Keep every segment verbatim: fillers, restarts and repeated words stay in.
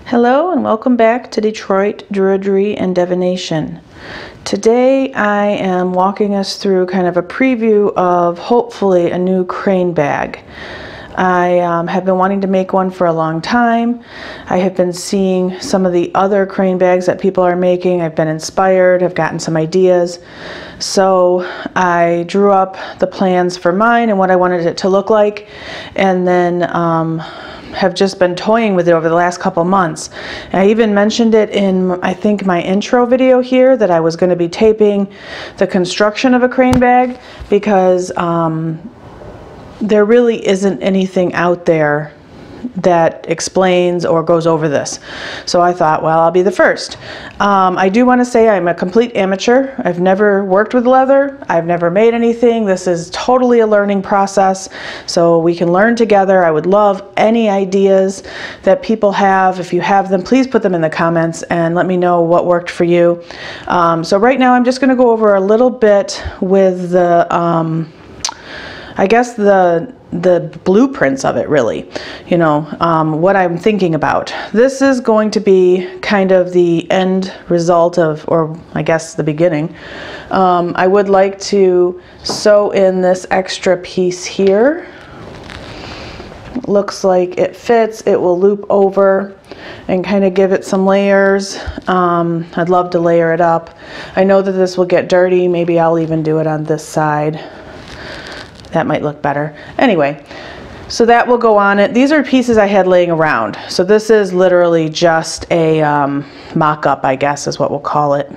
Hello and welcome back to Detroit Druidry and Divination. Today I am walking us through kind of a preview of hopefully a new crane bag. I um, have been wanting to make one for a long time. I have been seeing some of the other crane bags that people are making. I've been inspired, I've gotten some ideas. So I drew up the plans for mine and what I wanted it to look like, and then um, have just been toying with it over the last couple months. And I even mentioned it in, I think, my intro video here, that I was going to be taping the construction of a crane bag, because um, there really isn't anything out there that explains or goes over this. So I thought, well, I'll be the first. Um, I do want to say I'm a complete amateur. I've never worked with leather. I've never made anything. This is totally a learning process, so we can learn together. I would love any ideas that people have. If you have them, please put them in the comments and let me know what worked for you. Um, so right now I'm just going to go over a little bit with the um, I guess the the blueprints of it, really, you know, um, what I'm thinking about. This is going to be kind of the end result of, or I guess the beginning. Um, I would like to sew in this extra piece here. Looks like it fits. It will loop over and kind of give it some layers. Um, I'd love to layer it up. I know that this will get dirty. Maybe I'll even do it on this side. That might look better. Anyway, so that will go on it. These are pieces I had laying around. So this is literally just a um, mock-up, I guess is what we'll call it.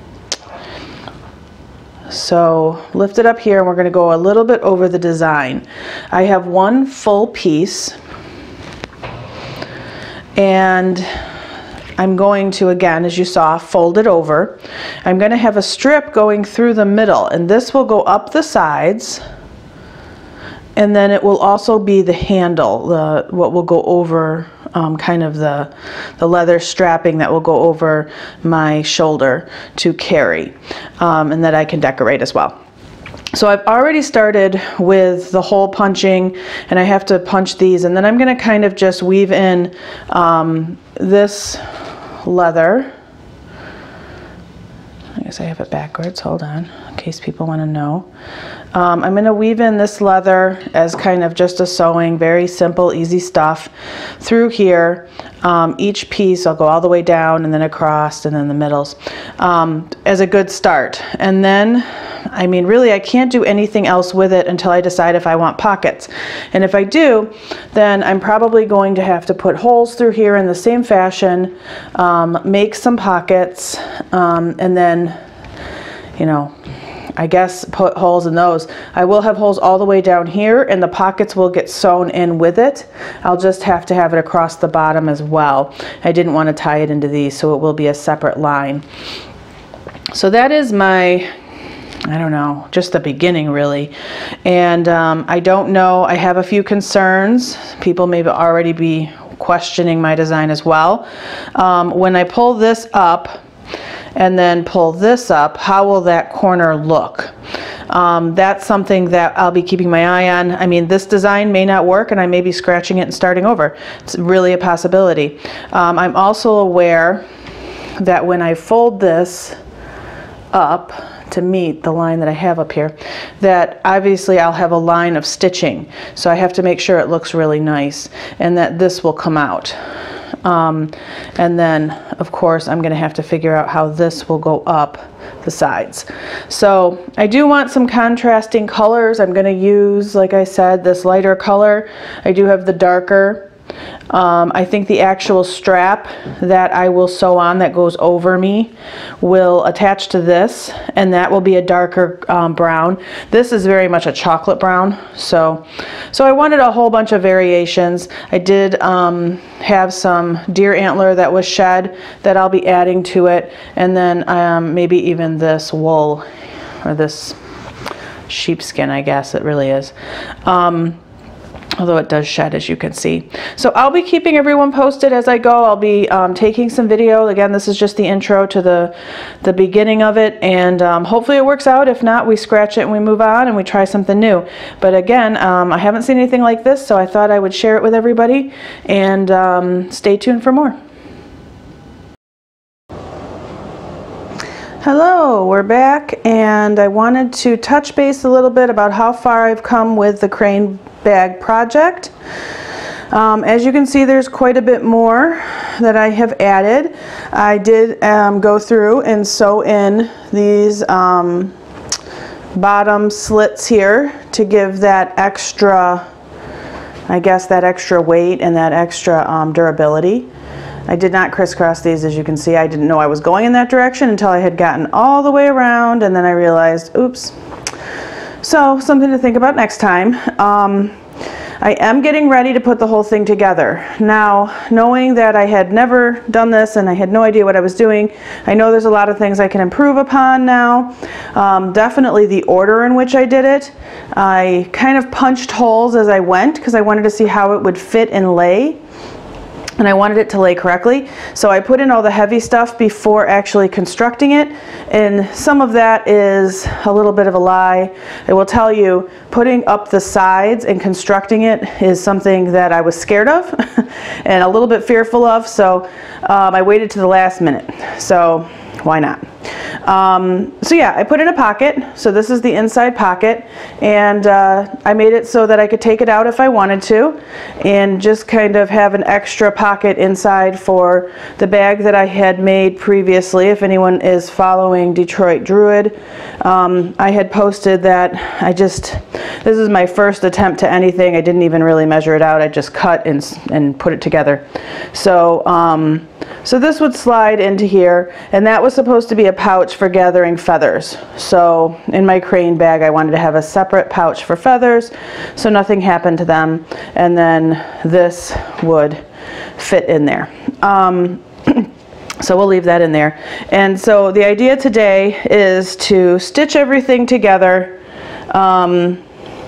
So lift it up here and we're going to go a little bit over the design. I have one full piece, and I'm going to, again, as you saw, fold it over. I'm going to have a strip going through the middle, and this will go up the sides. And then it will also be the handle, the what will go over um, kind of the, the leather strapping that will go over my shoulder to carry, um, and that I can decorate as well. So I've already started with the hole punching, and I have to punch these, and then I'm going to kind of just weave in um, this leather. I guess I have it backwards, hold on, in case people want to know. Um, I'm going to weave in this leather as kind of just a sewing, very simple, easy stuff through here. Um, each piece I'll go all the way down and then across and then the middles um, as a good start. And then, I mean, really I can't do anything else with it until I decide if I want pockets. And if I do, then I'm probably going to have to put holes through here in the same fashion, um, make some pockets, um, and then, you know, I guess put holes in those. I will have holes all the way down here, and the pockets will get sewn in with it. I'll just have to have it across the bottom as well. I didn't want to tie it into these, so it will be a separate line. So that is my, I don't know, just the beginning really. And um, I don't know, I have a few concerns. People may already be questioning my design as well. Um, when I pull this up, and then pull this up, how will that corner look? Um, that's something that I'll be keeping my eye on. I mean, this design may not work, and I may be scratching it and starting over. It's really a possibility. Um, I'm also aware that when I fold this up to meet the line that I have up here, that obviously I'll have a line of stitching. So I have to make sure it looks really nice, and that this will come out. Um, and then of course I'm going to have to figure out how this will go up the sides. So I do want some contrasting colors. I'm going to use, like I said, this lighter color. I do have the darker. Um, I think the actual strap that I will sew on that goes over me will attach to this, and that will be a darker um, brown. This is very much a chocolate brown, so so I wanted a whole bunch of variations. I did um, have some deer antler that was shed that I'll be adding to it, and then um, maybe even this wool, or this sheepskin, I guess it really is. Um, although it does shed, as you can see. So I'll be keeping everyone posted as I go. I'll be um, taking some video. Again, this is just the intro to the, the beginning of it, and um, hopefully it works out. If not, we scratch it and we move on and we try something new. But again, um, I haven't seen anything like this, so I thought I would share it with everybody, and um, stay tuned for more. Hello, we're back, and I wanted to touch base a little bit about how far I've come with the crane bag project. Um, as you can see, there's quite a bit more that I have added. I did um, go through and sew in these um, bottom slits here to give that extra, I guess, that extra weight and that extra um, durability. I did not crisscross these, as you can see. I didn't know I was going in that direction until I had gotten all the way around, and then I realized, oops. So, something to think about next time. Um, I am getting ready to put the whole thing together. Now, knowing that I had never done this and I had no idea what I was doing, I know there's a lot of things I can improve upon now. Um, definitely the order in which I did it. I kind of punched holes as I went because I wanted to see how it would fit and lay. And I wanted it to lay correctly. So I put in all the heavy stuff before actually constructing it. And some of that is a little bit of a lie. I will tell you, putting up the sides and constructing it is something that I was scared of and a little bit fearful of. So um, I waited to the last minute. So why not? Um, so yeah, I put in a pocket. So this is the inside pocket, and uh, I made it so that I could take it out if I wanted to, and just kind of have an extra pocket inside for the bag that I had made previously. If anyone is following Detroit Druid, um, I had posted that I just, this is my first attempt to anything. I didn't even really measure it out. I just cut and, and put it together. So, um, so this would slide into here, and that was supposed to be a pouch for gathering feathers. So in my crane bag, I wanted to have a separate pouch for feathers so nothing happened to them, and then this would fit in there. Um, so we'll leave that in there. And so the idea today is to stitch everything together um,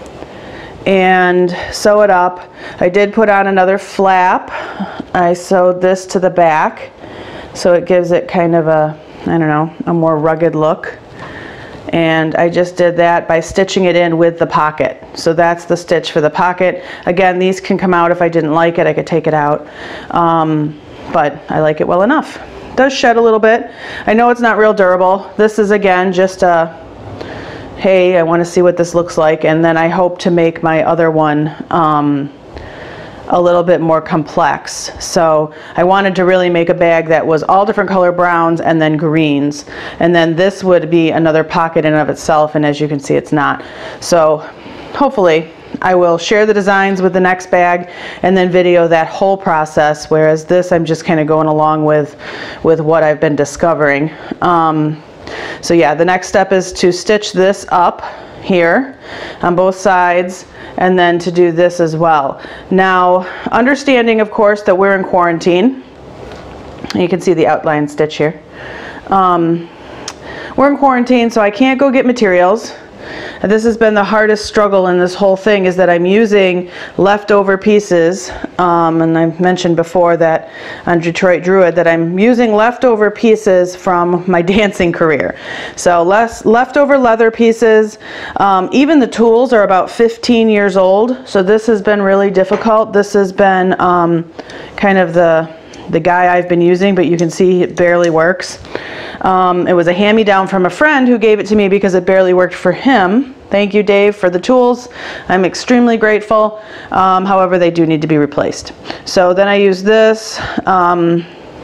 and sew it up. I did put on another flap. I sewed this to the back so it gives it kind of a, I don't know, a more rugged look. And I just did that by stitching it in with the pocket. So that's the stitch for the pocket. Again, these can come out if I didn't like it. I could take it out. Um, but I like it well enough. It does shed a little bit. I know it's not real durable. This is, again, just a, hey, I want to see what this looks like. And then I hope to make my other one um, a little bit more complex. So I wanted to really make a bag that was all different color browns and then greens, and then this would be another pocket in and of itself, and as you can see, it's not. So hopefully I will share the designs with the next bag and then video that whole process, whereas this I'm just kind of going along with with what I've been discovering. Um, so yeah, the next step is to stitch this up here on both sides, and then to do this as well. Now, understanding, of course, that we're in quarantine, you can see the outline stitch here. Um, we're in quarantine, so I can't go get materials. And this has been the hardest struggle in this whole thing, is that I'm using leftover pieces, um, and I've mentioned before that on Detroit Druid that I'm using leftover pieces from my dancing career. So less leftover leather pieces. Um, even the tools are about fifteen years old, so this has been really difficult. This has been um, kind of the the guy I've been using, but you can see it barely works. Um, it was a hand-me-down from a friend who gave it to me because it barely worked for him. Thank you, Dave, for the tools. I'm extremely grateful. Um, however, they do need to be replaced. So then I use this um,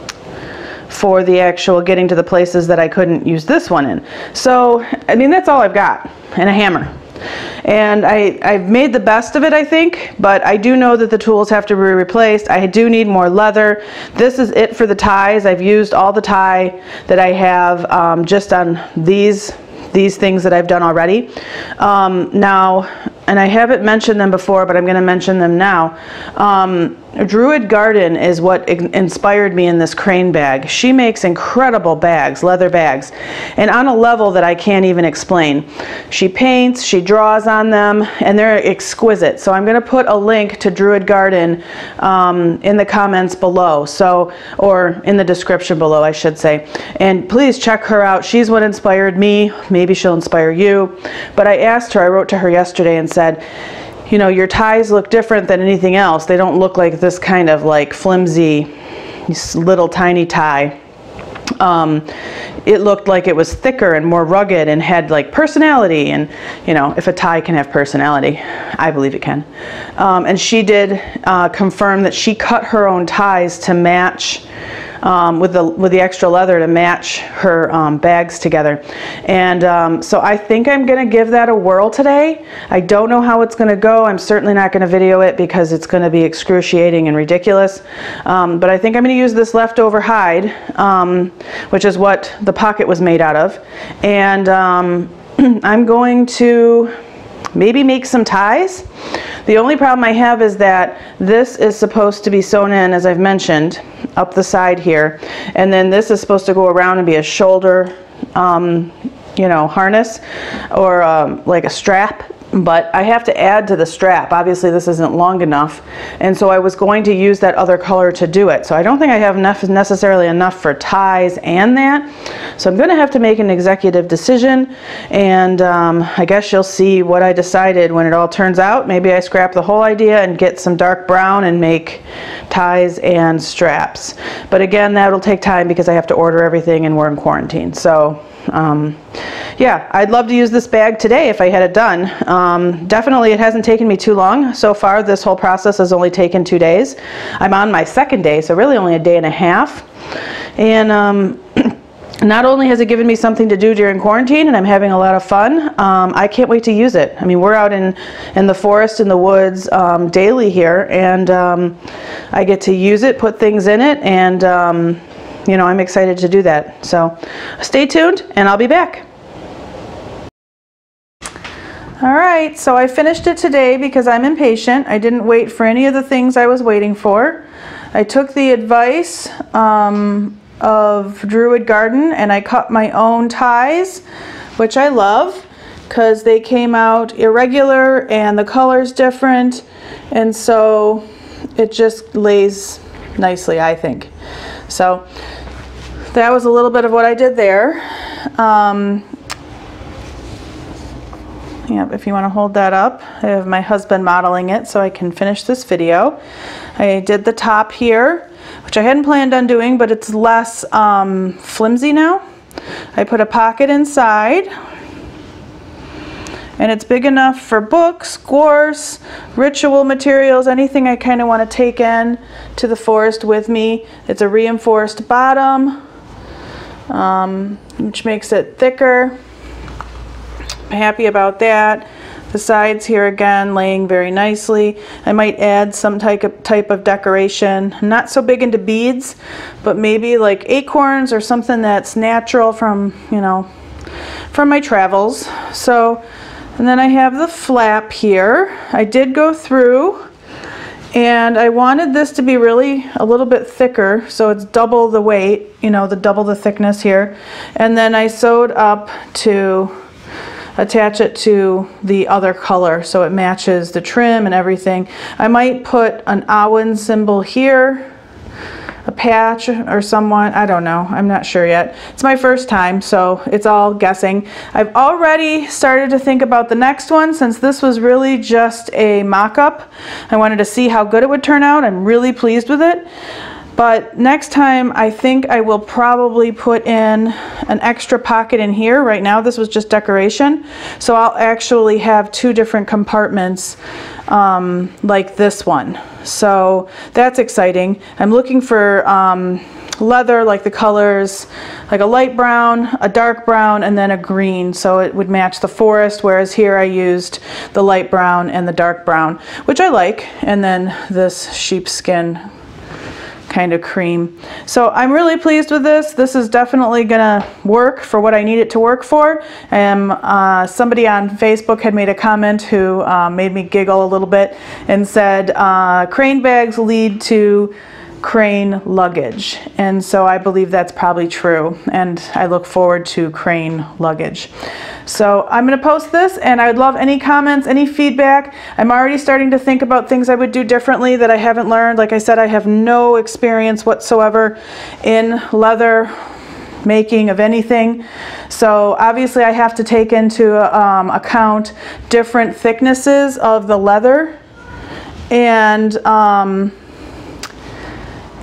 for the actual getting to the places that I couldn't use this one in. So, I mean, that's all I've got, and a hammer. And I, I've made the best of it, I think, but I do know that the tools have to be replaced. I do need more leather. This is it for the ties. I've used all the tie that I have um, just on these these things that I've done already. Um, now, and I haven't mentioned them before, but I'm going to mention them now. Um, Druid Garden is what inspired me in this crane bag. She makes incredible bags, leather bags, and on a level that I can't even explain. She paints, she draws on them, and they're exquisite. So I'm going to put a link to Druid Garden um, in the comments below, so, or in the description below, I should say. And please check her out. She's what inspired me. Maybe she'll inspire you. But I asked her, I wrote to her yesterday and said, you know, your ties look different than anything else. They don't look like this kind of like flimsy little tiny tie. um, it looked like it was thicker and more rugged and had like personality. And you know, if a tie can have personality, I believe it can. Um, and she did uh, confirm that she cut her own ties to match Um, with the with the extra leather to match her um, bags together. And um, so I think I'm gonna give that a whirl today. I don't know how it's gonna go. I'm certainly not gonna video it because it's gonna be excruciating and ridiculous. Um, but I think I'm gonna use this leftover hide, um, which is what the pocket was made out of. And um, I'm going to maybe make some ties. The only problem I have is that this is supposed to be sewn in, as I've mentioned, up the side here, and then this is supposed to go around and be a shoulder, um, you know, harness or um, like a strap. But I have to add to the strap. Obviously this isn't long enough, and so I was going to use that other color to do it. So I don't think I have enough necessarily enough for ties and that. So I'm going to have to make an executive decision, and um, I guess you'll see what I decided when it all turns out. Maybe I scrap the whole idea and get some dark brown and make ties and straps. But again, that'll take time because I have to order everything and we're in quarantine. So um, yeah, I'd love to use this bag today if I had it done. Um, definitely it hasn't taken me too long so far. This whole process has only taken two days. I'm on my second day, so really only a day and a half. And um, not only has it given me something to do during quarantine, and I'm having a lot of fun, um, I can't wait to use it. I mean, we're out in, in the forest, in the woods um, daily here, and um, I get to use it, put things in it, and um, you know, I'm excited to do that. So stay tuned and I'll be back. All right, so I finished it today because I'm impatient. I didn't wait for any of the things I was waiting for. I took the advice um, of Druid Garden and I cut my own ties, which I love because they came out irregular and the color's different, and so it just lays nicely, I think. So that was a little bit of what I did there. Um, Yep, if you want to hold that up, I have my husband modeling it so I can finish this video. I did the top here, which I hadn't planned on doing, but it's less um, flimsy now. I put a pocket inside, and it's big enough for books, gorse, ritual materials, anything I kind of want to take in to the forest with me. It's a reinforced bottom, um, which makes it thicker. I'm happy about that. The sides here again laying very nicely. I might add some type of, type of decoration. I'm not so big into beads, but maybe like acorns or something that's natural from, you know, from my travels. So, and then I have the flap here. I did go through and I wanted this to be really a little bit thicker, so it's double the weight, you know, the double the thickness here. And then I sewed up to attach it to the other color so it matches the trim and everything. I might put an Awen symbol here, a patch or someone, I don't know, I'm not sure yet. It's my first time, so it's all guessing. I've already started to think about the next one since this was really just a mock-up. I wanted to see how good it would turn out. I'm really pleased with it. But next time I think I will probably put in an extra pocket in here. Right now this was just decoration. So I'll actually have two different compartments um, like this one. So that's exciting. I'm looking for um, leather, like the colors, like a light brown, a dark brown, and then a green, so it would match the forest, whereas here I used the light brown and the dark brown, which I like, and then this sheepskin kind of cream. So I'm really pleased with this. This is definitely gonna work for what I need it to work for. And uh, somebody on Facebook had made a comment who uh, made me giggle a little bit and said uh, crane bags lead to crane luggage, and so I believe that's probably true, and I look forward to crane luggage. So I'm going to post this, and I'd love any comments, any feedback. I'm already starting to think about things I would do differently that I haven't learned. Like I said, I have no experience whatsoever in leather making of anything, so obviously I have to take into um, account different thicknesses of the leather, and um,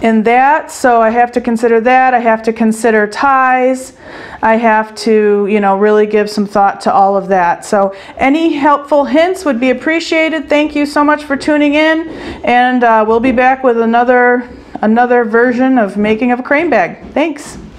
in that, so I have to consider that. I have to consider ties. I have to, you know, really give some thought to all of that. So any helpful hints would be appreciated. Thank you so much for tuning in, and uh, we'll be back with another another version of making of a crane bag. Thanks.